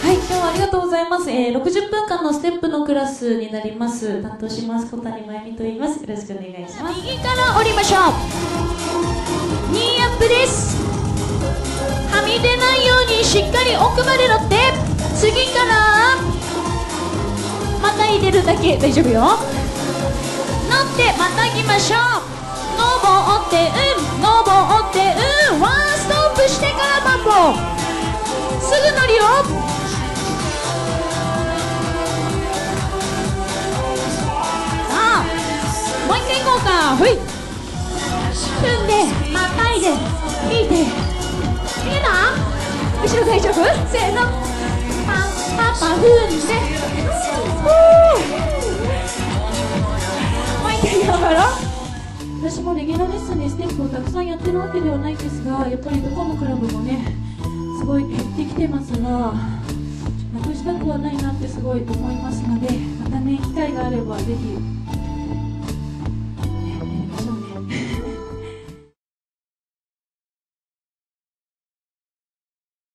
はい、今日はありがとうございます。60分間のステップのクラスになります。担当します小谷真由美と言います。よろしくお願いします。 右から降りましょう。ニーアップです。はみ出ないようにしっかり奥まで乗って、次からまた入れるだけ大丈夫よ。乗ってまた行きましょう。登って登ってワンストップしてからマンボウ、すぐ乗るよ。さあもう一回行こうか。ふい、踏んでまたいで引いて、見えた？後ろ大丈夫？せーの、パパ踏んで、もう一回頑張ろう。私もレギュラーレッスンでステップをたくさんやってるわけではないんですが、やっぱりどこのクラブもねすごい減ってきてますが、なくしたくはないなってすごい思いますので、またね機会があればぜひ